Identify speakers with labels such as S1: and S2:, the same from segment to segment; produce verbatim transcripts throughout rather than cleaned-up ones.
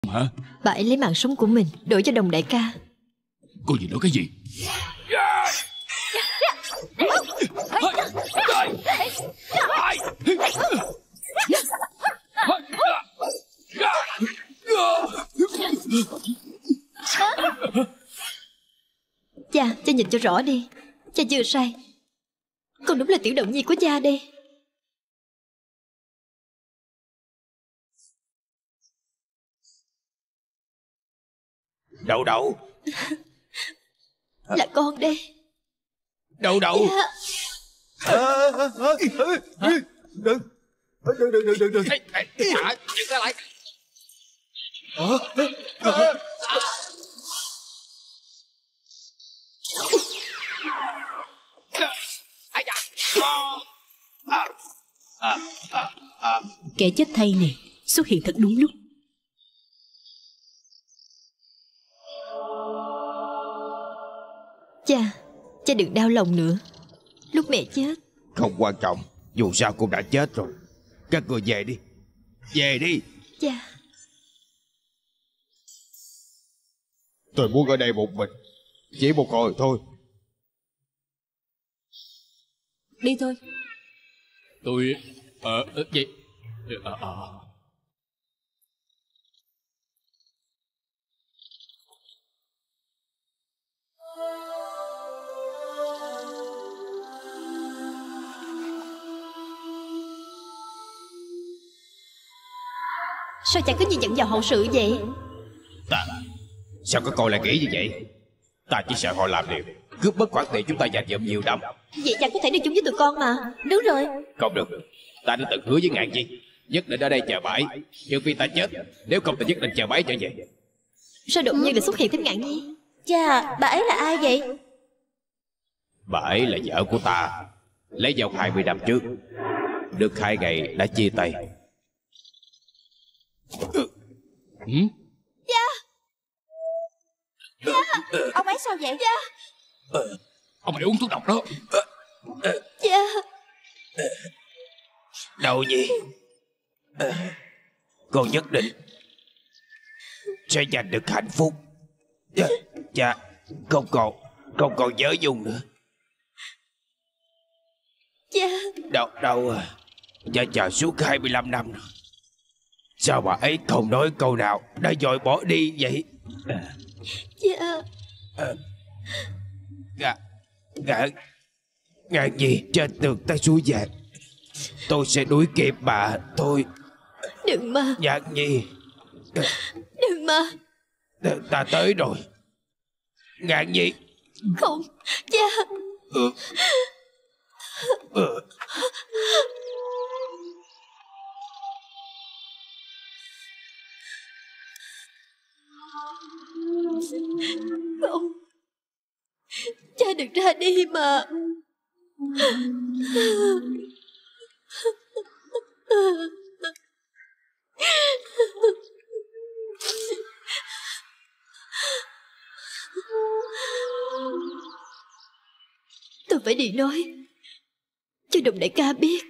S1: Hả?
S2: Bà ấy lấy mạng sống của mình đổi cho Đồng đại ca.
S1: Cô gì nói cái gì?
S2: Cha, cha nhìn cho rõ đi. Cha chưa sai. Con đúng là tiểu động nhi của cha đây.
S3: Đậu đậu.
S2: Là con đây.
S3: Đậu đậu.
S4: Đừng Đừng đừng đừng đừng đừng.
S3: Hả? Dừng ta lại.
S5: Kẻ chết thay này xuất hiện thật đúng lúc.
S2: Cha, cha đừng đau lòng nữa. Lúc mẹ chết.
S3: Không quan trọng, dù sao cũng đã chết rồi. Các người về đi. Về đi.
S2: Cha.
S4: Tôi muốn ở đây một mình, chỉ một hồi thôi.
S5: Đi thôi.
S1: Tôi... Ờ... ờ vậy... Ờ... ờ...
S2: Sao cha cứ như dẫn vào hậu sự vậy?
S3: Ta... Sao các con lại nghĩ như vậy? Ta chỉ sợ họ làm điều cướp mất khoản tiền chúng ta dành dụm nhiều năm.
S2: Vậy cha có thể đi chung với tụi con mà. Đúng rồi.
S3: Không được. Ta đã từng hứa với Ngạn Nhi nhất định ở đây chờ bãi, trừ phi ta chết. Nếu không thì nhất định chờ bãi trở về.
S2: Sao đột nhiên lại xuất hiện thêm Ngạn Nhi?
S6: Cha, bà ấy là ai vậy?
S3: Bà ấy là vợ của ta, lấy vòng hai mươi năm trước. Được hai ngày đã chia tay.
S1: Ừ?
S6: Cha. Cha. Ông ấy sao vậy? Cha.
S1: Ông ấy uống thuốc độc đó.
S6: Cha.
S3: Đâu Nhi, con nhất định sẽ giành được hạnh phúc. Cha, không còn Không còn nhớ Dung nữa.
S6: Cha.
S3: Đâu đâu à, cha chờ suốt hai mươi lăm năm rồi. Sao bà ấy không nói câu nào đã vội bỏ đi vậy?
S6: Cha.
S3: Ngạn Ngạn Ngạn Nhi trên tường tay suối vàng, tôi sẽ đuổi kịp bà tôi.
S2: Đừng mà.
S3: Ngạn Nhi.
S2: Đừng mà.
S3: Ta tới rồi. Ngạn Nhi.
S2: Không. Cha.
S3: Ừ. Ừ.
S2: Không. Cha đừng ra đi mà. Tôi phải đi nói cho Đồng đại ca biết.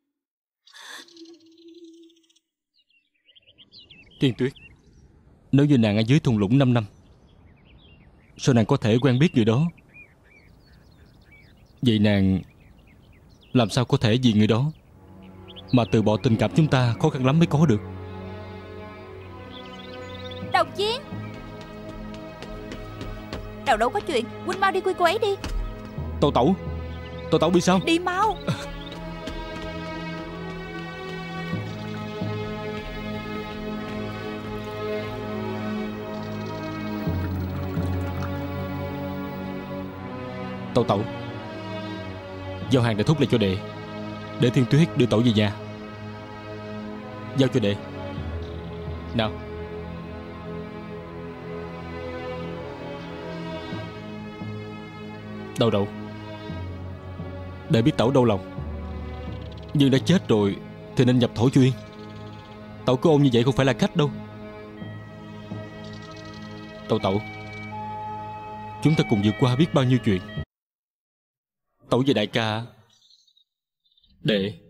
S7: Tiên Tuyết, nếu như nàng ở dưới thung lũng năm năm, sao nàng có thể quen biết người đó? Vậy nàng làm sao có thể vì người đó mà từ bỏ tình cảm chúng ta khó khăn lắm mới có được?
S6: Đồng Chiến. Đâu đâu có chuyện, huynh mau đi quy cô ấy đi.
S7: Tẩu tẩu, tẩu tẩu bị sao?
S6: Đi mau.
S7: Tẩu tẩu, giao hàng để thúc lại cho đệ, để Thiên Tuyết đưa tẩu về nhà. Giao cho đệ. Nào. Đậu đậu, đệ biết tẩu đau lòng, nhưng đã chết rồi thì nên nhập thổ chuyên. Tẩu cứ ôm như vậy không phải là cách đâu. Tẩu tẩu, chúng ta cùng vượt qua biết bao nhiêu chuyện. Tẩu về đại ca. Đệ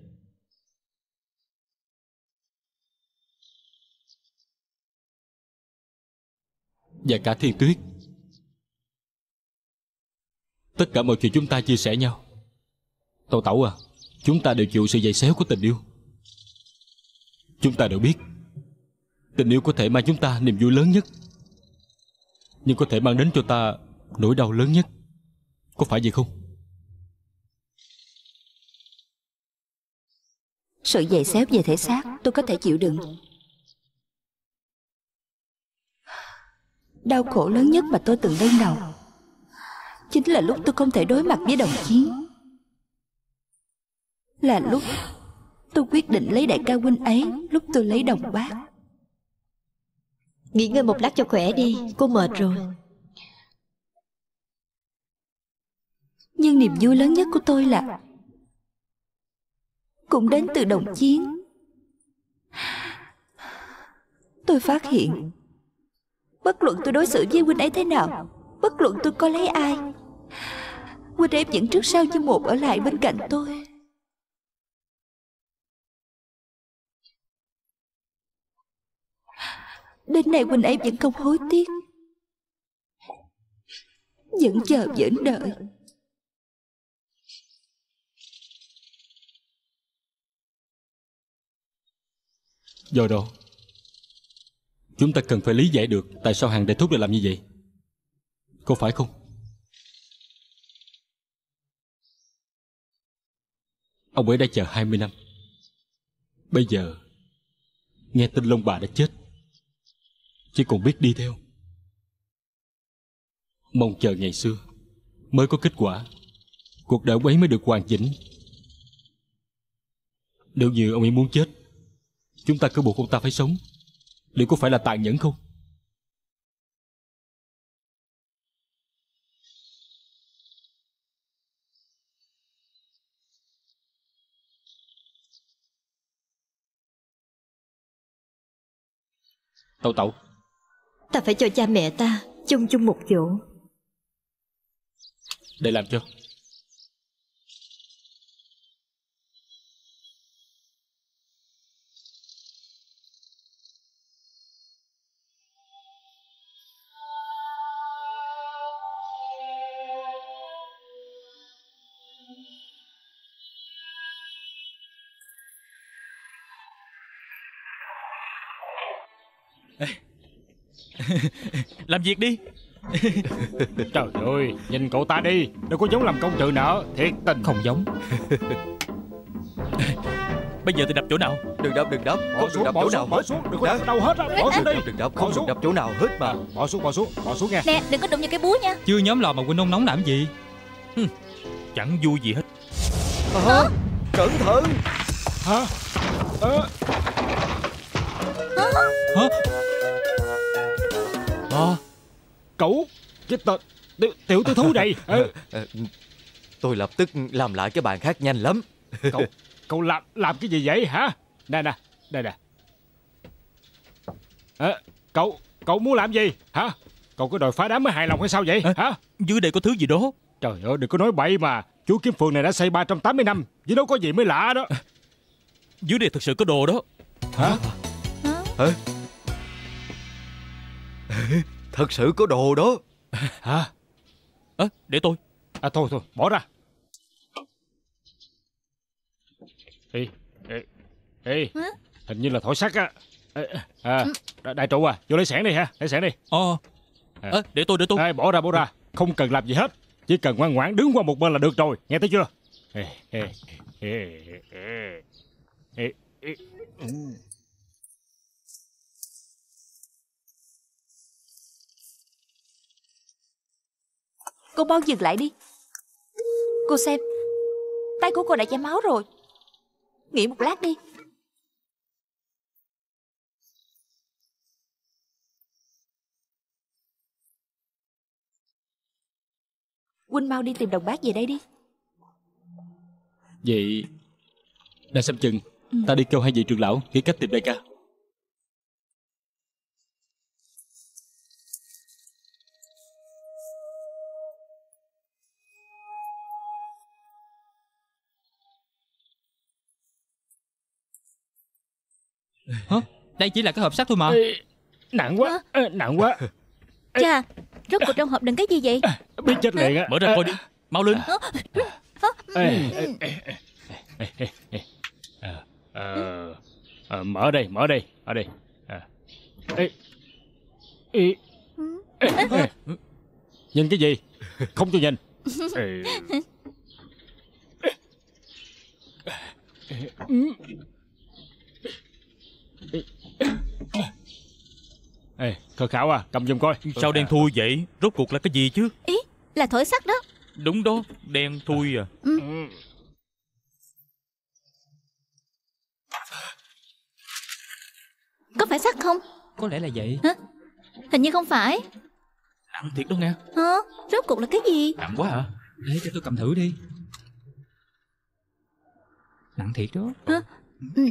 S7: và cả Thiên Tuyết. Tất cả mọi chuyện chúng ta chia sẻ nhau. Tẩu tẩu à, chúng ta đều chịu sự giày xéo của tình yêu. Chúng ta đều biết tình yêu có thể mang chúng ta niềm vui lớn nhất, nhưng có thể mang đến cho ta nỗi đau lớn nhất. Có phải vậy không?
S6: Sự giày xéo về thể xác tôi có thể chịu đựng. Đau khổ lớn nhất mà tôi từng đương đầu chính là lúc tôi không thể đối mặt với đồng chiến. Là lúc tôi quyết định lấy đại ca huynh ấy lúc tôi lấy đồng bác.
S2: Nghỉ ngơi một lát cho khỏe đi, cô mệt rồi.
S6: Nhưng niềm vui lớn nhất của tôi là cũng đến từ đồng chiến. Tôi phát hiện bất luận tôi đối xử với huynh ấy thế nào, bất luận tôi có lấy ai, huynh ấy vẫn trước sau như một ở lại bên cạnh tôi. Đến nay huynh ấy vẫn không hối tiếc, vẫn chờ vẫn đợi.
S7: Do đó chúng ta cần phải lý giải được tại sao Hàng Đại Thúc lại làm như vậy. Có phải không? Ông ấy đã chờ hai mươi năm. Bây giờ nghe tin Long bà đã chết, chỉ còn biết đi theo. Mong chờ ngày xưa mới có kết quả, cuộc đời ông ấy mới được hoàn chỉnh. Nếu như ông ấy muốn chết, chúng ta cứ buộc ông ta phải sống, liệu có phải là tàn nhẫn không? Tẩu tẩu,
S2: Ta phải cho cha mẹ ta chung chung một chỗ.
S7: để làm cho.
S8: Làm việc đi.
S9: Trời ơi, nhìn cậu ta đi, đâu có giống làm công trừ nợ, thiệt tình.
S8: Không giống. Bây giờ tôi đập chỗ nào?
S10: Đừng đập, đừng đập.
S9: Bỏ xuống,
S10: đập
S9: bỏ
S10: chỗ
S9: xuống,
S10: nào
S9: bỏ
S10: hết.
S9: xuống, đừng có đập đâu hết á, bỏ xuống đi.
S10: Đừng đập, không
S9: Bỏ
S10: được
S9: xuống.
S10: đập chỗ nào hết mà.
S9: Bỏ xuống, bỏ xuống, bỏ xuống nghe.
S6: Nè, đừng có đụng vào cái búa nha.
S8: Chưa nhóm lò mà huynh nôn nóng làm gì? Hừ, chẳng vui gì hết.
S10: À, cẩn thận.
S9: Hả? Ờ.
S8: Hả? À,
S9: Cậu, cái tên tiểu, tiểu tử thú này. Ờ.
S10: Ờ, Tôi lập tức làm lại cái bàn khác nhanh lắm.
S9: Cậu, cậu làm làm cái gì vậy hả? Nè nè, đây nè. Ờ, cậu, cậu muốn làm gì hả? Cậu có đòi phá đám mới hài lòng hay sao vậy
S8: à,
S9: hả?
S8: dưới đây có thứ gì đó.
S9: Trời ơi, đừng có nói bậy mà. Chú Kiếm Phường này đã xây ba trăm tám mươi năm, chứ đâu có gì mới lạ đó.
S8: Dưới đây thực sự có đồ đó.
S9: Hả?
S10: Hả? Thật sự có đồ đó.
S9: Hả?
S8: À, để tôi.
S9: À thôi thôi, bỏ ra. Ê, ê, ê, hình như là thỏi sắt á. Ê, à, đại trụ à, vô lấy xẻng đi ha, lấy xẻng đi.
S8: Ờ, à. À, để tôi, để tôi.
S9: Ê, bỏ ra, bỏ ra, không cần làm gì hết, chỉ cần ngoan ngoãn đứng qua một bên là được rồi, nghe thấy chưa? Ê, ê, ê, ê, ê, ê.
S6: Cô mau dừng lại đi. Cô xem, tay của cô đã chảy máu rồi. Nghỉ một lát đi. Huynh mau đi tìm đồng bác về đây đi.
S7: Vậy đang xem chừng ừ. ta đi kêu hai vị trưởng lão nghĩ cách tìm đại ca.
S8: Hả? Đây chỉ là cái hộp sắt thôi mà.
S9: Ê, nặng quá, à, nặng quá.
S6: Cha, rốt cuộc trong hộp đựng cái gì vậy?
S9: Biết chết liền á.
S8: Mở ra coi đi. Mau lên.
S9: Mở đây, mở đây, ở đây. Nhìn cái gì? Không cho nhìn. Ê, Khờ Khảo à, cầm giùm coi.
S8: Sao đen thui vậy? Rốt cuộc là cái gì chứ?
S6: Ý, là thỏi sắt đó.
S8: Đúng đó, đen thui à.
S6: Ừ. Có phải sắt không?
S1: Có lẽ là vậy.
S6: Hả? Hình như không phải.
S8: Nặng thiệt đó nghe.
S6: Hả? Rốt cuộc là cái gì?
S8: Nặng quá hả?
S1: Để cho tôi cầm thử đi. Nặng thiệt đó.
S6: Hả? Ừ.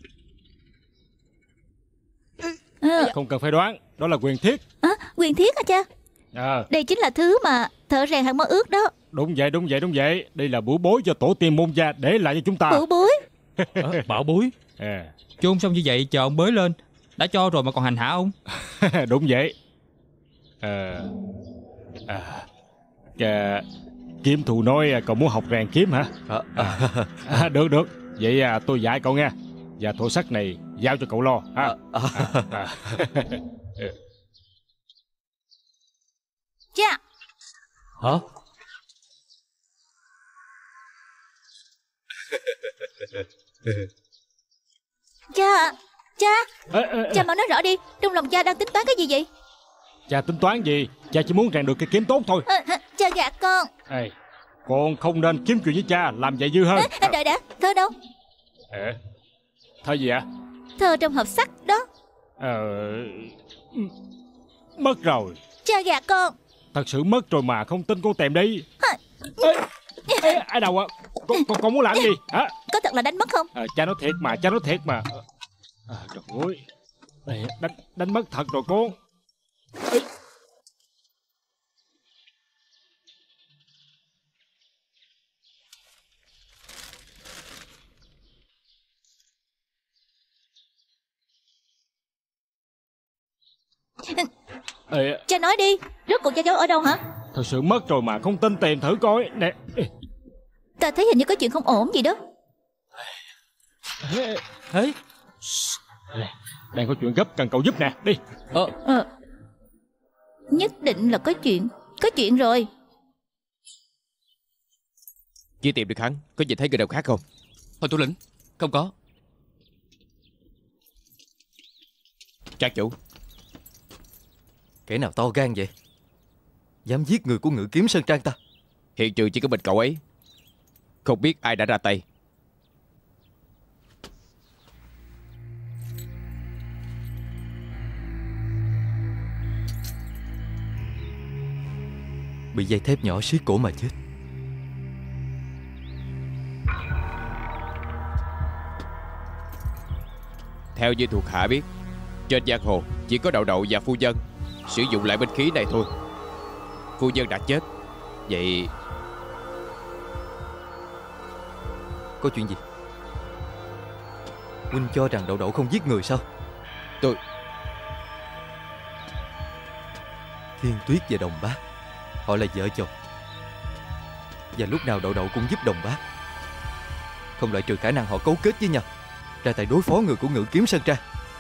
S6: À.
S9: Không cần phải đoán, đó là quyền thiết.
S6: À, quyền thiết hả cha?
S9: À.
S6: Đây chính là thứ mà thợ rèn hạt mơ ước đó.
S9: Đúng vậy, đúng vậy, đúng vậy. Đây là bửu bối cho tổ tiên môn gia để lại cho chúng ta.
S6: Bửu bối?
S8: À, bảo bối.
S9: À.
S1: Chôn xong như vậy chờ ông bới lên. Đã cho rồi mà còn hành hạ ông.
S9: Đúng vậy. À. À. À. Kiếm thù nói cậu muốn học rèn kiếm hả?
S10: À, à.
S9: À, được được. Vậy à, tôi dạy cậu nghe. Và thổ sắt này giao cho cậu lo ha. À, à. À.
S6: Cha.
S8: Hả?
S6: Cha. Cha.
S9: À, à,
S6: Cha mau nói rõ đi. Trong lòng cha đang tính toán cái gì vậy?
S9: Cha tính toán gì? Cha chỉ muốn rèn được cái kiếm tốt thôi.
S6: À, cha gạt con.
S9: Ê, con không nên kiếm chuyện với cha. Làm vậy dư hơn.
S6: À, đợi đã. Thơ đâu?
S9: À, thơ gì ạ?
S6: Thơ trong hộp sắt đó.
S9: Ờ... Mất rồi.
S6: Cha gạt con.
S9: Thật sự mất rồi mà không tin con tìm đi. Ê, ê, ai đâu ạ? Con, con, con muốn làm gì hả?
S6: Có thật là đánh mất không?
S9: À, cha nói thiệt mà, cha nói thiệt mà. À, trời ơi, Ê, đánh, đánh mất thật rồi con. Ê. Ê.
S6: Cha nói đi. Rốt cuộc cha cháu ở đâu hả?
S9: Thật sự mất rồi mà không tin tìm thử coi nè.
S6: Ta thấy hình như có chuyện không ổn gì đó.
S9: Thế đang có chuyện gấp cần cậu giúp nè. Đi.
S1: Ờ.
S6: Ờ. Nhất định là có chuyện. Có chuyện rồi.
S3: Chưa tìm được hắn. Có nhìn thấy người nào khác không?
S1: Thôi thủ lĩnh. Không có.
S3: Trang chủ.
S10: Kẻ nào to gan vậy? Dám giết người của Ngự Kiếm Sơn Trang ta?
S3: Hiện trường chỉ có mình cậu ấy. Không biết ai đã ra tay.
S10: Bị dây thép nhỏ siết cổ mà chết.
S3: Theo như thuộc hạ biết, trên giang hồ chỉ có Đậu Đậu và phu nhân sử dụng lại binh khí này thôi. Phu nhân đã chết. Vậy
S10: có chuyện gì? Huynh cho rằng Đậu Đậu không giết người sao?
S3: Tôi
S10: Thiên Tuyết và Đồng Bác, họ là vợ chồng. Và lúc nào Đậu Đậu cũng giúp Đồng Bác. Không loại trừ khả năng họ cấu kết với nhau, ra tay đối phó người của Ngự Kiếm Sơn Trang.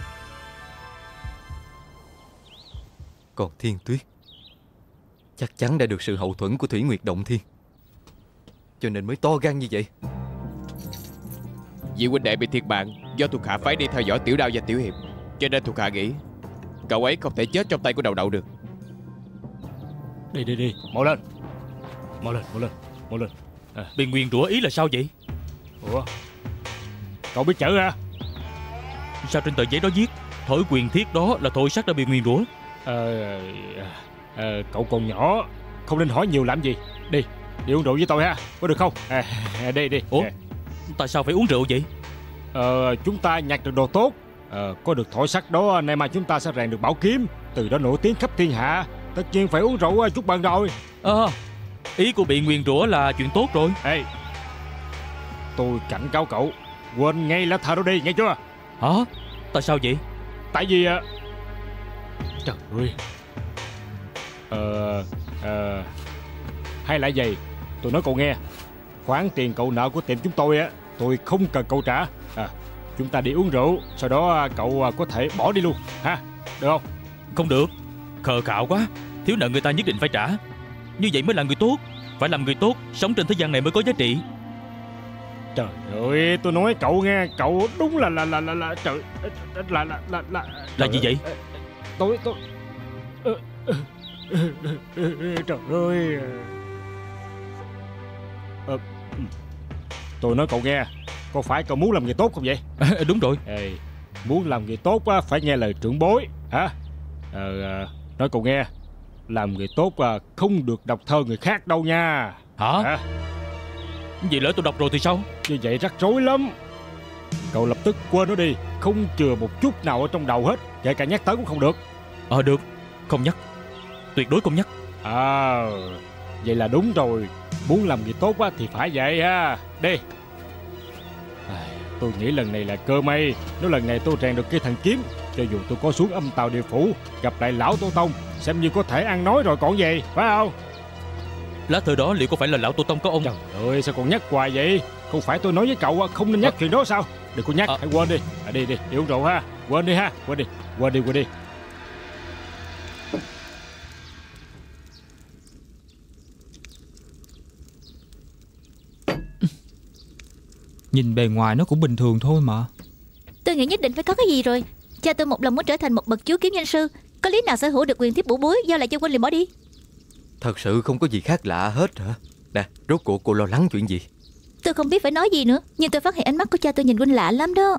S10: Còn Thiên Tuyết chắc chắn đã được sự hậu thuẫn của Thủy Nguyệt Động Thiên, cho nên mới to gan như vậy.
S3: vị huynh đệ bị thiệt mạng do thuộc hạ phái đi theo dõi Tiểu Đao và Tiểu Hiệp, cho nên thuộc hạ nghĩ cậu ấy không thể chết trong tay của Đậu Đậu được.
S9: Đi đi đi, mau lên. Mau lên, mau lên, mau lên.
S8: À, bị nguyền rủa ý là sao vậy?
S9: Ủa, cậu biết chữ hả?
S8: Sao trên tờ giấy đó viết thổi quyền thiết đó là thổi sắt đã bị nguyền rủa?
S9: Ờ, ờ, cậu còn nhỏ, không nên hỏi nhiều làm gì. Đi, đi uống rượu với tôi ha, có được không? À, đi đi.
S8: Ủa, tại sao phải uống rượu vậy?
S9: Ờ, chúng ta nhặt được đồ tốt. Ờ, có được thỏi sắt đó, nay mai chúng ta sẽ rèn được bảo kiếm, từ đó nổi tiếng khắp thiên hạ. Tất nhiên phải uống rượu chúc mừng rồi.
S8: Ờ, à, ý của bị nguyền rủa là chuyện tốt rồi.
S9: Ê, tôi cảnh cáo cậu, quên ngay lá thờ đó đi, nghe chưa?
S8: Hả? Tại sao vậy?
S9: Tại vì... Trời ơi, Ờ Ờ Hay là gì? Tôi nói cậu nghe, khoản tiền cậu nợ của tiệm chúng tôi á, tôi không cần cậu trả. À, chúng ta đi uống rượu, sau đó cậu có thể bỏ đi luôn, ha? Được không?
S8: Không được, khờ khạo quá. Thiếu nợ người ta nhất định phải trả. Như vậy mới là người tốt. Phải làm người tốt, sống trên thế gian này mới có giá trị.
S9: Trời ơi, tôi nói cậu nghe, cậu đúng là là là là, là trời là là là là
S8: là gì vậy?
S9: Tôi tôi trời ơi. Ờ, tôi nói cậu nghe, có phải cậu muốn làm người tốt không vậy?
S8: À, đúng rồi.
S9: Ê, muốn làm người tốt á, phải nghe lời trưởng bối, hả? Ờ, nói cậu nghe, làm người tốt à, không được đọc thơ người khác đâu nha.
S8: Hả? Hả? Vậy lỡ tôi đọc rồi thì sao?
S9: Như vậy rắc rối lắm. Cậu lập tức quên nó đi, không chừa một chút nào ở trong đầu hết, kể cả nhắc tới cũng không được.
S8: Ờ được, không nhắc, tuyệt đối không nhắc.
S9: À, vậy là đúng rồi. Muốn làm người tốt á thì phải vậy ha. Đi. À, tôi nghĩ lần này là cơ may. Nếu lần này tôi rèn được cây thần kiếm, cho dù tôi có xuống âm tàu địa phủ gặp lại lão Tổ Tông, xem như có thể ăn nói rồi còn gì, phải không?
S8: Lá thư đó liệu có phải là lão Tổ Tông có ông?
S9: Trời ơi, sao còn nhắc hoài vậy? Không phải tôi nói với cậu không nên nhắc à. chuyện đó sao? Đừng có nhắc, à. hãy quên đi. À, đi đi, đi uống rượu ha. Quên đi ha, quên đi, quên đi, quên đi.
S11: Nhìn bề ngoài nó cũng bình thường thôi mà.
S2: Tôi nghĩ nhất định phải có cái gì rồi. Cha tôi một lòng muốn trở thành một bậc chúa kiếm danh sư, có lý nào sở hữu được quyền thiếp bổ bối giao lại cho quân liền bỏ đi?
S10: Thật sự không có gì khác lạ hết hả? Nè, rốt cuộc cô lo lắng chuyện gì?
S2: Tôi không biết phải nói gì nữa, nhưng tôi phát hiện ánh mắt của cha tôi nhìn huynh lạ lắm đó.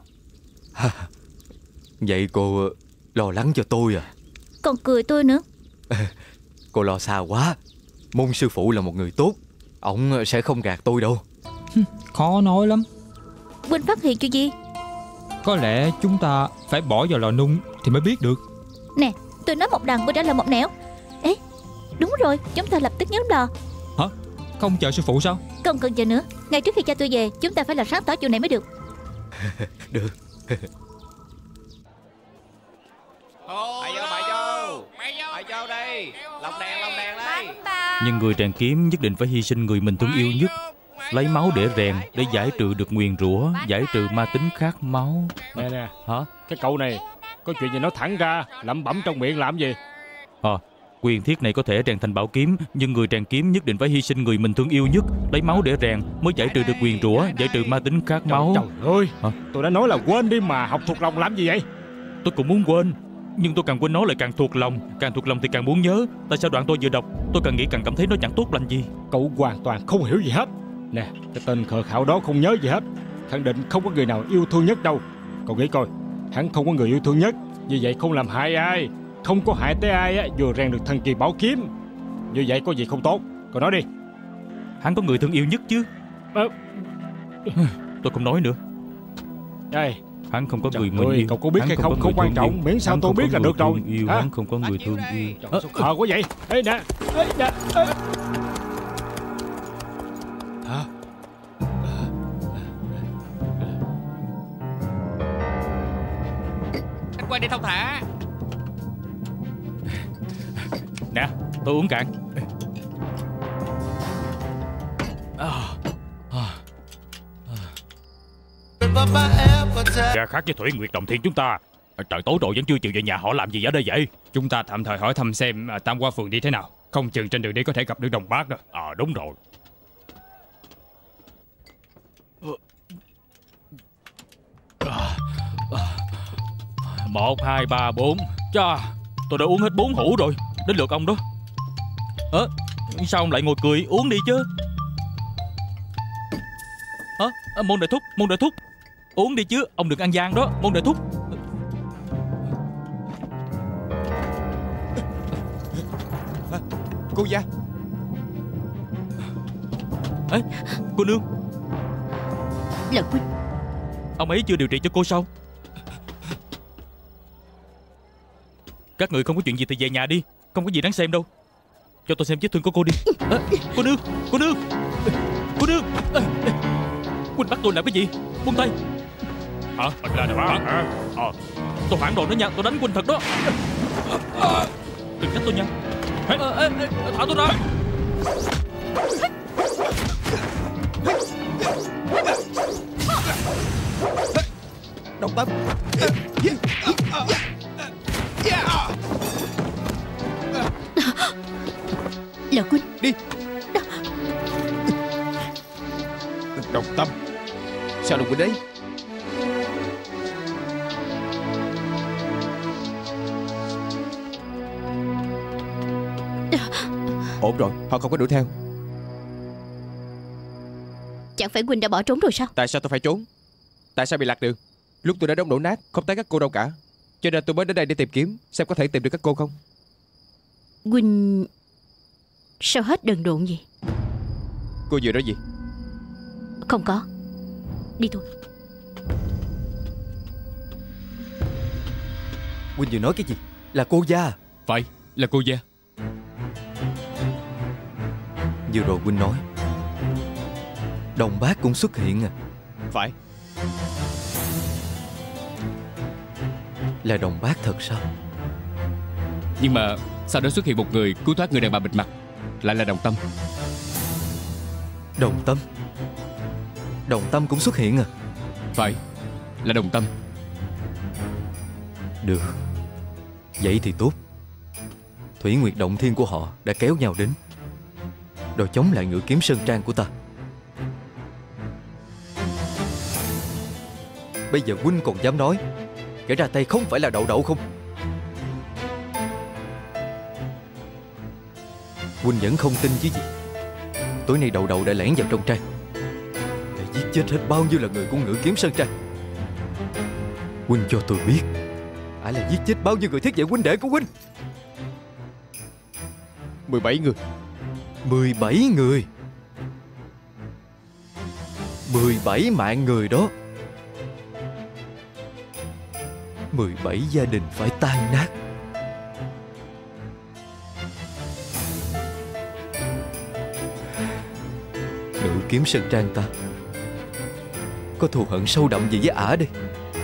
S10: Vậy cô lo lắng cho tôi à?
S2: Còn cười tôi nữa.
S10: Cô lo xa quá. Môn sư phụ là một người tốt, ổng sẽ không gạt tôi đâu.
S11: Khó nói lắm.
S2: Huynh phát hiện chuyện gì?
S11: Có lẽ chúng ta phải bỏ vào lò nung thì mới biết được.
S2: Nè, tôi nói một đằng, tôi trả lời một nẻo. Ê, đúng rồi, chúng ta lập tức nhóm đò.
S11: Hả? Không chờ sư phụ sao?
S2: Không cần chờ nữa, ngay trước khi cha tôi về, chúng ta phải làm sáng tỏ chuyện này mới được.
S10: Được.
S3: Mày vô, mày vô, mày vô đây, lồng đèn, lồng đèn đây.
S8: Nhưng người rèn kiếm nhất định phải hy sinh người mình thương yêu nhất, lấy máu để rèn, để giải trừ được nguyền rủa, giải trừ ma tính khát máu.
S9: Nè nè,
S8: hả?
S9: Cái cậu này có chuyện gì nói thẳng ra, lẩm bẩm trong miệng làm gì?
S8: Ờ, à, quyền thiết này có thể rèn thành bảo kiếm, nhưng người rèn kiếm nhất định phải hy sinh người mình thương yêu nhất, lấy máu để rèn mới giải trừ được nguyền rủa, giải trừ ma tính khát máu.
S9: Trời ơi, hả? Tôi đã nói là quên đi mà, học thuộc lòng làm gì vậy?
S8: Tôi cũng muốn quên, nhưng tôi càng quên nó lại càng thuộc lòng, càng thuộc lòng thì càng muốn nhớ. Tại sao đoạn tôi vừa đọc, tôi càng nghĩ càng cảm thấy nó chẳng tốt lành gì.
S9: Cậu hoàn toàn không hiểu gì hết. Nè, cái tên khờ khạo đó không nhớ gì hết, khẳng định không có người nào yêu thương nhất đâu. Cậu nghĩ coi, hắn không có người yêu thương nhất, như vậy không làm hại ai, không có hại tới ai á, vừa rèn được thần kỳ bảo kiếm, như vậy có gì không tốt? Cậu nói đi.
S8: Hắn có người thương yêu nhất chứ. À... Tôi không nói nữa.
S9: Đây,
S8: hắn không có
S9: trời
S8: người mình
S9: ơi,
S8: yêu.
S9: cậu có biết
S8: hắn
S9: hay không không quan trọng, miễn sao tôi biết là được rồi.
S8: Yêu, hắn không có người thương yêu.
S9: Trời, sao khờ quá vậy? Ê nè, ê nè. Ê. Hả?
S3: Anh quay đi thông thả.
S8: Nè, tôi uống cạn.
S9: Ra khác với Thủy Nguyệt Đồng Thiên chúng ta.
S8: Trời tối rồi vẫn chưa chịu về nhà, họ làm gì ở đây vậy?
S7: Chúng ta tạm thời hỏi thăm xem Tam Hoa Phường đi thế nào. Không chừng trên đường đi có thể gặp được đồng bác đó.
S8: Ờ à, đúng rồi. Một, hai, ba, bốn. Chà, tôi đã uống hết bốn hũ rồi. Đến lượt ông đó. Ơ, à, sao ông lại ngồi cười? Uống đi chứ. Hả? À, môn đại thúc, môn đại thúc. Uống đi chứ, ông đừng ăn gian đó, môn đại thúc.
S3: À, cô gia.
S8: Ê, cô nương.
S2: Là huynh.
S8: Ông ấy chưa điều trị cho cô sao? Các người không có chuyện gì thì về nhà đi, không có gì đáng xem đâu. Cho tôi xem vết thương của cô đi. À, cô nương, cô nương, cô nương. À, Quỳnh bắt tôi làm cái gì? Buông tay. Hả? Là là hả? Ờ, tôi phản đồ nó nha, tôi đánh Quỳnh thật đó. Đừng trách tôi nha. Ê, ê, ê, thả tôi ra.
S10: Đồng Tâm.
S5: Là Huynh.
S3: Đi. Đồng Tâm, sao đụng bên đấy? Ổn rồi, họ không có đuổi theo.
S5: Chẳng phải Huynh đã bỏ trốn rồi sao?
S3: Tại sao tôi phải trốn? Tại sao bị lạc đường? Lúc tôi đã đóng đổ nát, không thấy các cô đâu cả. Cho nên tôi mới đến đây để tìm kiếm, xem có thể tìm được các cô không.
S5: Huynh sao hết đần độn vậy?
S3: Cô vừa nói gì?
S5: Không có. Đi thôi.
S10: Huynh vừa nói cái gì? Là cô gia?
S3: Phải, là cô gia.
S10: Vừa rồi Huynh nói Đồng Bác cũng xuất hiện à?
S3: Phải.
S10: Là Đồng Bác thật sao?
S1: Nhưng mà sau đó xuất hiện một người cứu thoát người đàn bà bịt mặt, lại là Đồng Tâm.
S10: Đồng Tâm? Đồng Tâm cũng xuất hiện à?
S1: Phải, là Đồng Tâm.
S10: Được, vậy thì tốt. Thủy Nguyệt Động Thiên của họ đã kéo nhau đến, đòi chống lại ngự kiếm sơn trang của ta. Bây giờ Huynh còn dám nói kẻ ra tay không phải là Đậu Đậu không? Huynh vẫn không tin chứ gì? Tối nay Đậu Đậu đã lẻn vào trong trang, đã giết chết hết bao nhiêu là người của ngự kiếm sơn trang. Huynh cho tôi biết ai là giết chết bao nhiêu người thiết vệ huynh đệ của Huynh?
S3: Mười bảy người.
S10: Mười bảy người? Mười bảy mạng người đó. Mười bảy gia đình phải tan nát. Ngự kiếm sơn trang ta có thù hận sâu đậm gì với ả đi,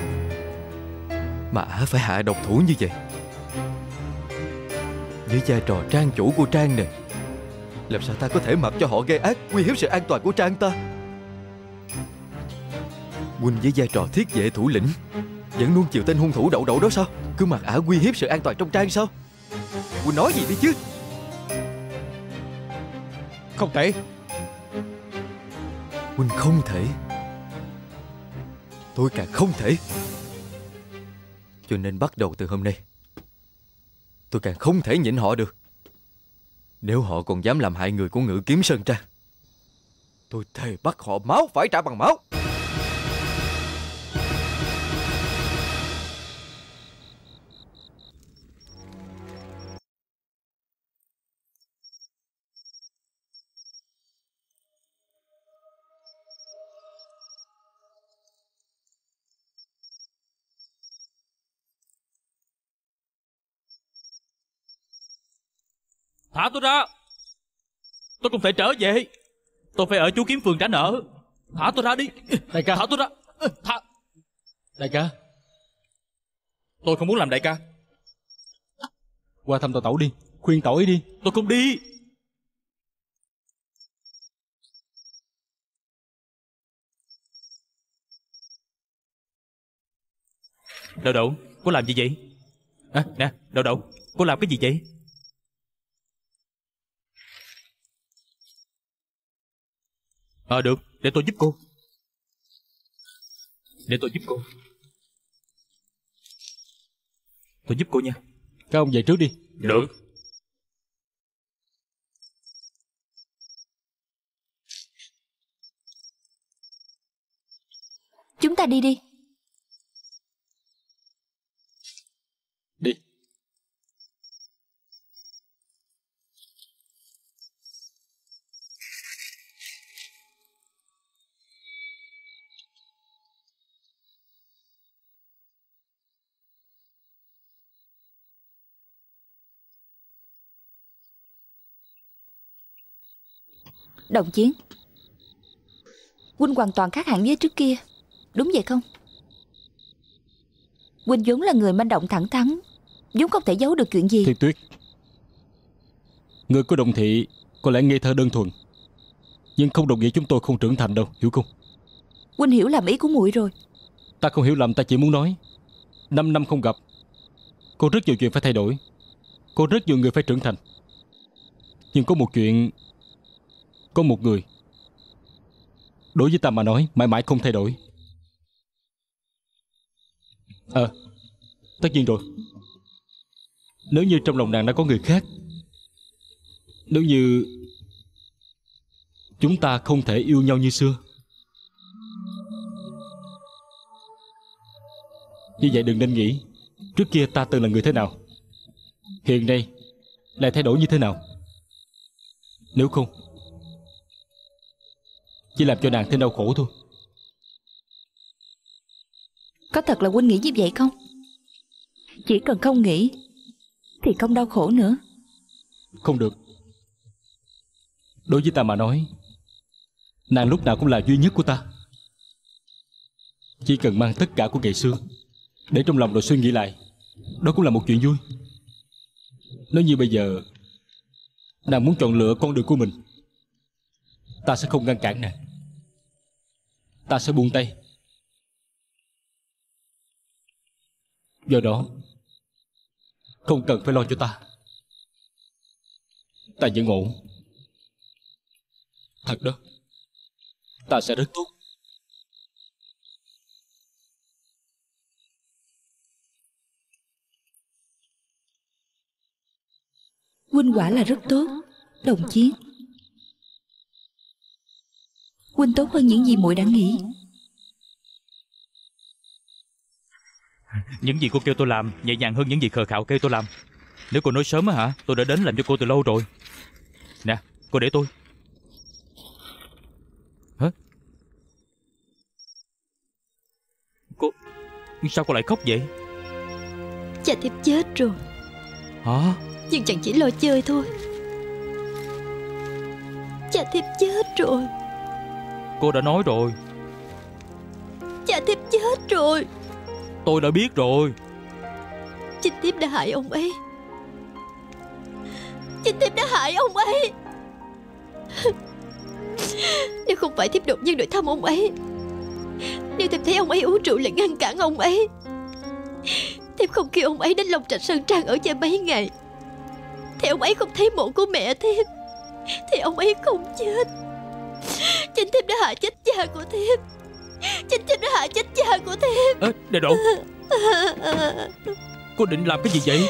S10: mà ả phải hạ độc thủ như vậy? Với vai trò trang chủ của trang này, làm sao ta có thể mặc cho họ gây ác, uy hiếp sự an toàn của trang ta? Huynh với vai trò thiết vệ thủ lĩnh vẫn luôn chịu tên hung thủ Đậu Đậu đó sao? Cứ mặc ả uy hiếp sự an toàn trong trang sao? Huynh nói gì đi chứ?
S3: Không thể.
S10: Huynh không thể. Tôi càng không thể. Cho nên bắt đầu từ hôm nay, tôi càng không thể nhịn họ được. Nếu họ còn dám làm hại người của ngự kiếm sơn trang, tôi thề bắt họ máu phải trả bằng máu.
S8: Thả tôi ra. Tôi không thể trở về. Tôi phải ở chú kiếm phường trả nợ. Thả tôi ra đi.
S7: Đại ca.
S8: Thả tôi ra. Thả.
S7: Đại ca.
S8: Tôi không muốn làm đại ca.
S7: Qua thăm tàu Tẩu đi, khuyên tẩu ấy đi.
S8: Tôi không đi. Đậu Đậu, cô làm gì vậy? À, nè, Đậu Đậu, cô làm cái gì vậy? Ờ à, được, để tôi giúp cô. Để tôi giúp cô. Tôi giúp cô nha.
S7: Các ông về trước đi.
S8: Được.
S6: Chúng ta đi đi.
S7: Đi.
S6: Đồng Chiến, Huynh hoàn toàn khác hẳn với trước kia, đúng vậy không? Huynh vốn là người manh động thẳng thắn, vốn không thể giấu được chuyện gì.
S7: Thiên Tuyết, Người của Đồng Thị có lẽ ngây thơ đơn thuần, nhưng không đồng nghĩa chúng tôi không trưởng thành đâu, hiểu không?
S6: Huynh hiểu lầm ý của muội rồi.
S7: Ta không hiểu lầm, ta chỉ muốn nói năm năm không gặp, có rất nhiều chuyện phải thay đổi, có rất nhiều người phải trưởng thành. Nhưng có một chuyện, có một người đối với ta mà nói mãi mãi không thay đổi. Ờ à, tất nhiên rồi. Nếu như trong lòng nàng đã có người khác, nếu như chúng ta không thể yêu nhau như xưa, như vậy đừng nên nghĩ trước kia ta từng là người thế nào, hiện nay lại thay đổi như thế nào. Nếu không, chỉ làm cho nàng thêm đau khổ thôi.
S6: Có thật là huynh nghĩ như vậy không? Chỉ cần không nghĩ thì không đau khổ nữa.
S7: Không được. Đối với ta mà nói, nàng lúc nào cũng là duy nhất của ta. Chỉ cần mang tất cả của ngày xưa để trong lòng rồi suy nghĩ lại, đó cũng là một chuyện vui. Nếu như bây giờ nàng muốn chọn lựa con đường của mình, ta sẽ không ngăn cản nàng. Ta sẽ buông tay. Do đó không cần phải lo cho ta. Ta vẫn ổn. Thật đó. Ta sẽ rất tốt.
S6: Huynh quả là rất tốt, Đồng Chiến. Huynh tốt hơn những gì muội đã nghĩ.
S8: Những gì cô kêu tôi làm nhẹ nhàng hơn những gì khờ khạo kêu tôi làm. Nếu cô nói sớm á hả, tôi đã đến làm cho cô từ lâu rồi. Nè, cô để tôi. Hả? Cô... Sao cô lại khóc vậy?
S2: Cha thiếp chết rồi.
S8: Hả?
S2: Nhưng chẳng chỉ lo chơi thôi. Cha thiếp chết rồi.
S8: Cô đã nói rồi.
S2: Cha thiếp chết rồi.
S8: Tôi đã biết rồi.
S2: Chính thiếp đã hại ông ấy. Chính thiếp đã hại ông ấy. Nếu không phải thiếp đột nhiên đuổi thăm ông ấy, nếu thiếp thấy ông ấy uống rượu lại ngăn cản ông ấy, thiếp không kêu ông ấy đến Long Trạch Sơn Trang ở chơi mấy ngày, thì ông ấy không thấy mộ của mẹ thiếp, thì ông ấy không chết. Chính thiếp đã hại chết cha của thiếp. Chính thiếp đã hại chết cha của thiếp.
S8: Ê, Đại Độ, cô định làm cái gì vậy?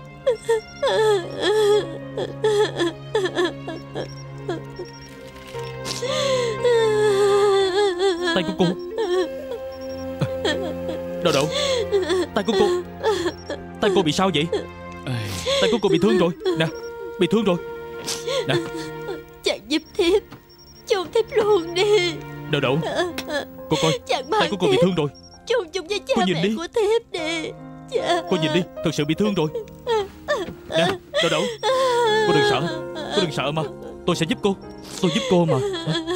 S8: Tay của cô. Đậu Đậu, tay của cô. Tay cô bị sao vậy? Tay của cô bị thương rồi. Nè, bị thương rồi. Nè,
S2: chàng giúp thiếp, chôn thiếp luôn đi.
S8: Đậu Đậu, cô coi, tay của cô bị thương rồi.
S2: Chôn chung với cha mẹ đi. Của thiếp đi. Cha.
S8: Cô nhìn đi, thật sự bị thương rồi. Nè, Đậu Đậu, cô đừng sợ. Cô đừng sợ mà, tôi sẽ giúp cô. Tôi giúp cô mà.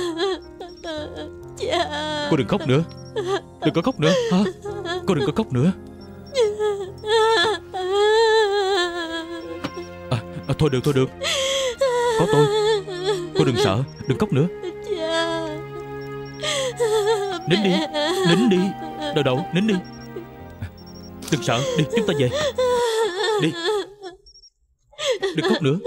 S2: Cha.
S8: Cô đừng khóc nữa. Đừng có khóc nữa hả? Cô đừng có khóc nữa. à, à, Thôi được, thôi được. Có tôi. Cô đừng sợ, đừng khóc nữa. Nín đi, nín đi. Đậu Đậu, nín đi. Đừng sợ, đi, chúng ta về. Đi. Đừng khóc nữa.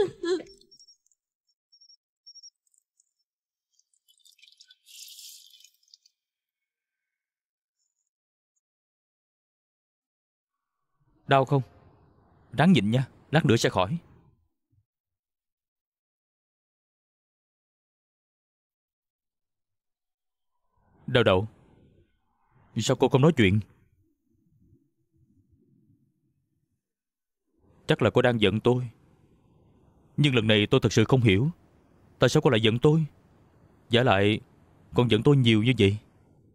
S8: Đau không? Ráng nhịn nha, lát nữa sẽ khỏi. Đậu Đậu, sao cô không nói chuyện? Chắc là cô đang giận tôi. Nhưng lần này tôi thật sự không hiểu tại sao cô lại giận tôi. Vả lại còn giận tôi nhiều như vậy.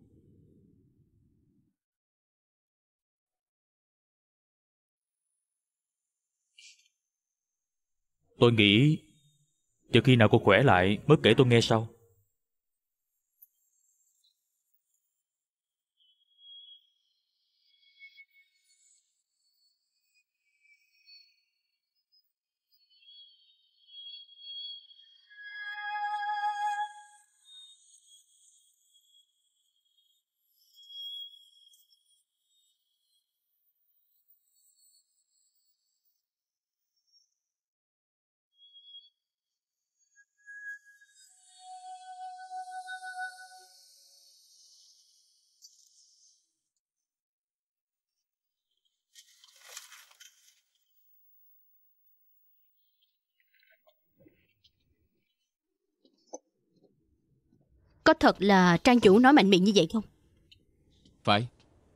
S8: Tôi nghĩ chờ khi nào cô khỏe lại mới kể tôi nghe sau.
S5: Có thật là trang chủ nói mạnh miệng như vậy không?
S1: Phải.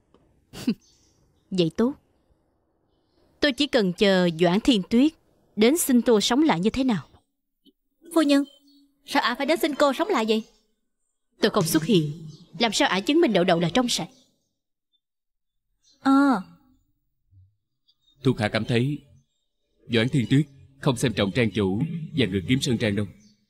S5: Vậy tốt. Tôi chỉ cần chờ Doãn Thiên Tuyết đến xin tôi sống lại như thế nào.
S6: Phu nhân, sao ả phải đến xin cô sống lại vậy?
S5: Tôi không xuất hiện, làm sao ả chứng minh Đậu Đậu là trong sạch?
S6: À,
S1: Thuộc hạ cảm thấy Doãn Thiên Tuyết không xem trọng trang chủ và Ngự Kiếm Sơn Trang đâu.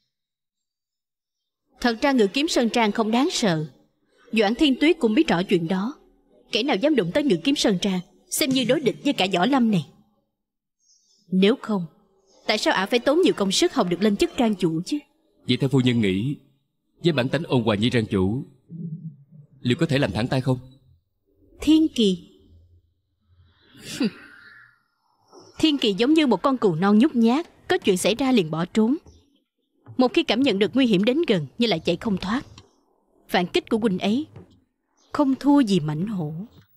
S5: Thật ra Ngự Kiếm Sơn Trang không đáng sợ. Doãn Thiên Tuyết cũng biết rõ chuyện đó. Kẻ nào dám đụng tới Ngự Kiếm Sơn Trang xem như đối địch với cả Võ Lâm này. Nếu không, tại sao ả phải tốn nhiều công sức học được lên chức trang chủ chứ?
S1: Vậy theo phu nhân nghĩ, với bản tánh ôn hòa như trang chủ, liệu có thể làm thẳng tay không?
S5: Thiên Kỳ. Thiên Kỳ giống như một con cừu non nhút nhát, có chuyện xảy ra liền bỏ trốn. Một khi cảm nhận được nguy hiểm đến gần nhưng lại chạy không thoát. Phản kích của huynh ấy không thua gì mãnh hổ.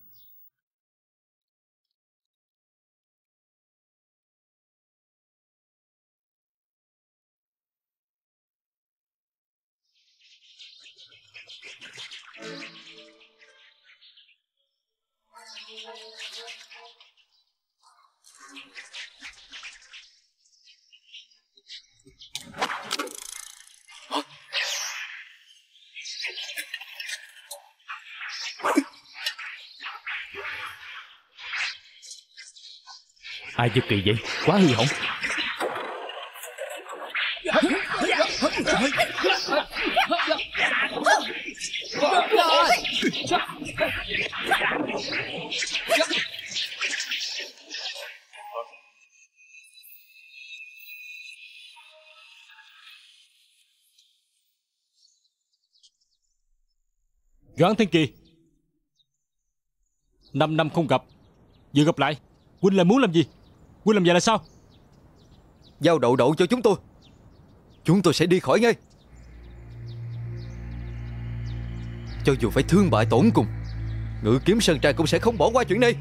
S8: Ai giật kỳ vậy? Quá hư hỏng.
S7: Doãn Thiên Kỳ, năm năm không gặp, vừa gặp lại, huynh lại muốn làm gì? Huynh làm vậy là sao?
S10: Giao Đậu Đậu cho chúng tôi, chúng tôi sẽ đi khỏi ngay. Cho dù phải thương bại tổn cùng, Ngự Kiếm Sơn Trang cũng sẽ không bỏ qua chuyện này.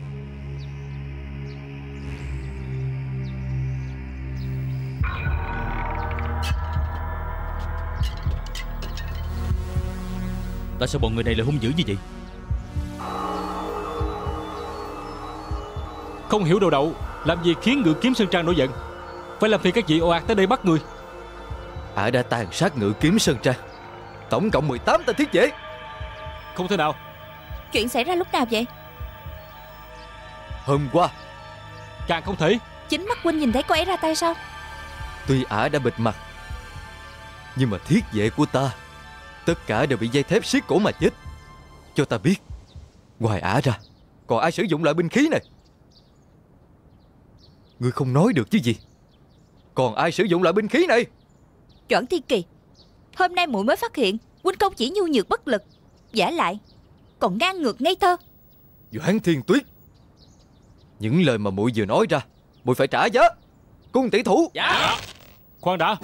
S8: Tại sao bọn người này lại hung dữ như vậy?
S7: Không hiểu Đậu Đậu làm gì khiến Ngự Kiếm Sơn Trang nổi giận, phải làm phiền các vị ồ ạt tới đây bắt người.
S10: Ả đã tàn sát Ngự Kiếm Sơn Trang, tổng cộng mười tám tên thiết vệ.
S7: Không thể nào.
S6: chuyện xảy ra lúc nào vậy?
S10: Hôm qua.
S7: Càng không thể.
S6: Chính mắt huynh nhìn thấy cô ấy ra tay sao?
S10: Tuy Ả đã bịt mặt, nhưng mà thiết vệ của ta tất cả đều bị dây thép siết cổ mà chết. Cho ta biết, ngoài Ả ra còn ai sử dụng loại binh khí này? Ngươi không nói được chứ gì? Còn ai sử dụng loại binh khí này?
S6: Doãn Thiên Kỳ, hôm nay muội mới phát hiện huynh không chỉ nhu nhược bất lực, vả lại còn ngang ngược ngây thơ.
S10: Doãn Thiên Tuyết, những lời mà muội vừa nói ra, muội phải trả giá. Cung tỷ thủ.
S7: Dạ. Khoan đã.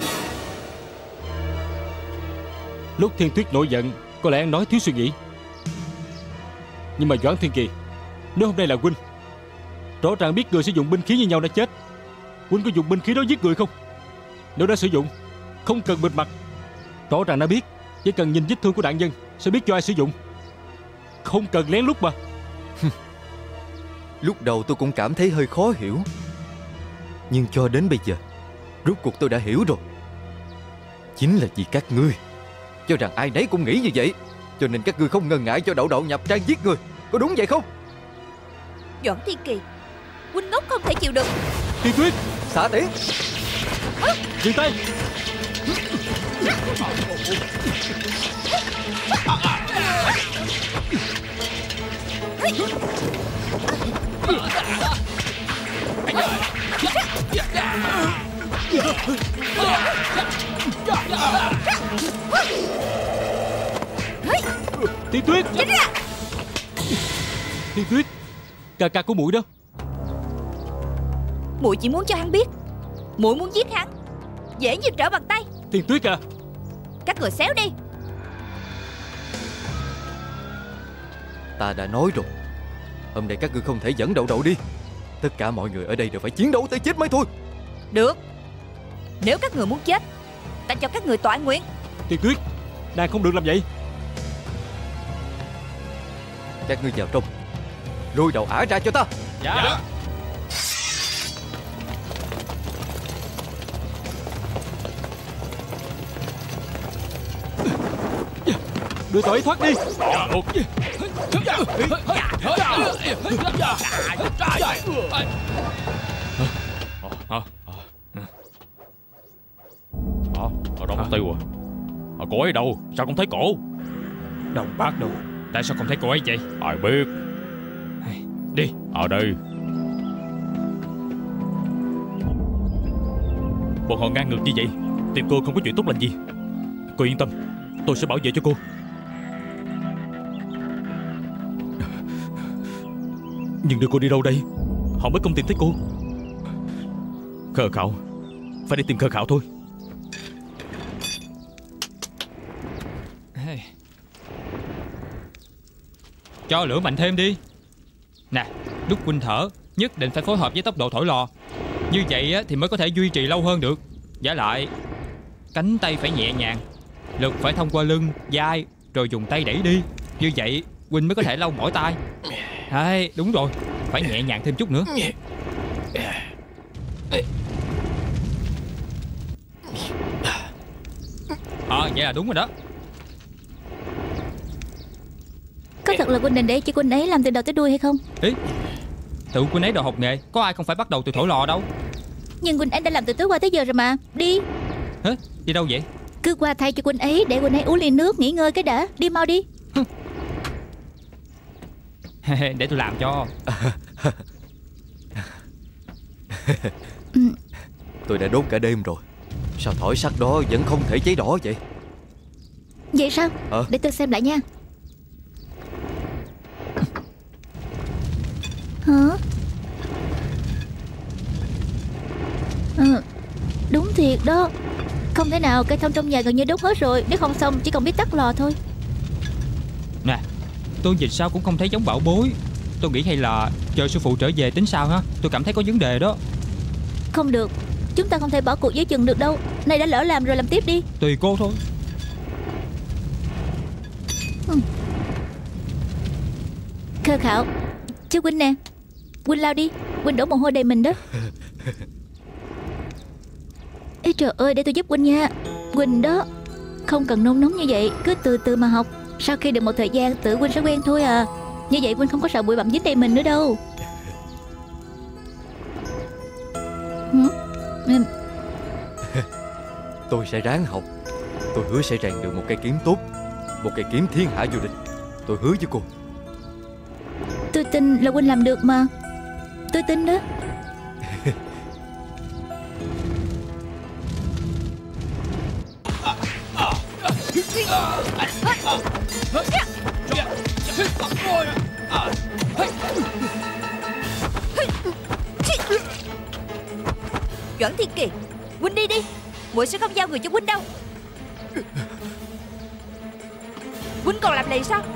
S7: Lúc Thiên Tuyết nổi giận, có lẽ ăn nói thiếu suy nghĩ. Nhưng mà Doãn Thiên Kỳ, nếu hôm nay là huynh rõ ràng biết người sử dụng binh khí như nhau đã chết, huynh có dùng binh khí đó giết người không? Nếu đã sử dụng, không cần bịt mặt, rõ ràng đã biết, chỉ cần nhìn vết thương của nạn nhân sẽ biết cho ai sử dụng, không cần lén lút mà.
S10: Lúc đầu tôi cũng cảm thấy hơi khó hiểu, nhưng cho đến bây giờ rốt cuộc tôi đã hiểu rồi. Chính là vì các ngươi cho rằng ai nấy cũng nghĩ như vậy, cho nên các ngươi không ngần ngại cho Đậu Đậu nhập trang giết người. Có đúng vậy không?
S6: Doãn Thiên Kỳ, huynh ngốc không thể chịu được.
S7: Thiên Tuyết,
S10: xả tiễn.
S7: Dừng tay. Thiên Tuyết, Thiên Tuyết, ca ca của muội đó.
S6: Muội chỉ muốn cho hắn biết muội muốn giết hắn dễ như trở bàn tay.
S7: Thiên Tuyết à,
S6: các người xéo đi.
S10: Ta đã nói rồi, hôm nay các ngươi không thể dẫn Đậu Đậu đi. Tất cả mọi người ở đây đều phải chiến đấu tới chết mới thôi.
S6: Được, nếu các người muốn chết, ta cho các người tọa nguyện.
S7: Thiên Tuyết,
S9: Nàng không được làm vậy.
S10: Các ngươi vào trong, lôi đầu ả ra cho ta.
S8: Dạ, dạ.
S9: Đưa cậu ấy thoát đi.
S8: Ở đâu mất tiêu à? À, cô ấy đâu? Sao không thấy cổ?
S11: Đồng bác đâu? Tại sao không thấy cô ấy vậy?
S8: Ai biết.
S11: Đi.
S8: Ở đây. Bọn họ ngang ngược như vậy, tìm cô không có chuyện tốt lành gì. Cô yên tâm, tôi sẽ bảo vệ cho cô. Nhưng đưa cô đi đâu đây? Họ mới không tìm thấy cô. Khờ khạo, phải đi tìm Khờ khạo thôi.
S11: Cho lửa mạnh thêm đi. Nè, lúc huynh thở nhất định phải phối hợp với tốc độ thổi lò. Như vậy á, thì mới có thể duy trì lâu hơn được. Giả lại, cánh tay phải nhẹ nhàng, lực phải thông qua lưng, vai, rồi dùng tay đẩy đi. Như vậy huynh mới có thể lau mỏi tay. Hay, đúng rồi, phải nhẹ nhàng thêm chút nữa. Ờ, à, vậy là đúng rồi đó.
S6: Có thật là huynh định để chị huynh ấy làm từ đầu tới đuôi hay không?
S11: Ý, tự huynh ấy đồ học nghề, có ai không phải bắt đầu từ thổi lò đâu.
S6: Nhưng huynh ấy đã làm từ tối qua tới giờ rồi mà. Đi.
S11: Hả? Đi đâu vậy?
S6: Cứ qua thay cho huynh ấy, để huynh ấy uống ly nước nghỉ ngơi cái đã. Đi mau đi.
S11: Để tôi làm cho.
S10: Tôi đã đốt cả đêm rồi, sao thỏi sắt đó vẫn không thể cháy đỏ vậy?
S6: Vậy sao?
S10: Ờ.
S6: Để tôi xem lại nha. Hả? Ừ, đúng thiệt đó. Không thể nào, cây thông trong nhà gần như đốt hết rồi. Nếu không xong chỉ còn biết tắt lò thôi.
S11: Nè, tôi nhìn sao cũng không thấy giống bảo bối. Tôi nghĩ hay là chờ sư phụ trở về tính sao ha. Tôi cảm thấy có vấn đề đó.
S6: Không được, chúng ta không thể bỏ cuộc giữa chừng được đâu. Này đã lỡ làm rồi, làm tiếp đi.
S11: Tùy cô thôi.
S6: ừ. Khờ khạo, chú huynh nè, huynh lao đi. Huynh đổ mồ hôi đầy mình đó. Ê trời ơi, để tôi giúp huynh nha. Huynh đó, không cần nôn nóng như vậy, cứ từ từ mà học. Sau khi được một thời gian tự huynh sẽ quen thôi à. Như vậy huynh không có sợ bụi bặm dính đầy mình nữa đâu. ừ. Ừ.
S10: Tôi sẽ ráng học. Tôi hứa sẽ rèn được một cây kiếm tốt, một cây kiếm thiên hạ vô địch. Tôi hứa với cô.
S6: Tôi tin là huynh làm được mà. Tôi tin đó.
S12: Doãn Thiên Kỳ, huynh đi đi, muội sẽ không giao người cho huynh đâu. Huynh còn làm lì sao?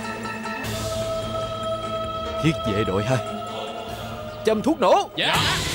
S10: Thiết vệ đội hai, châm thuốc nổ.
S8: Dạ.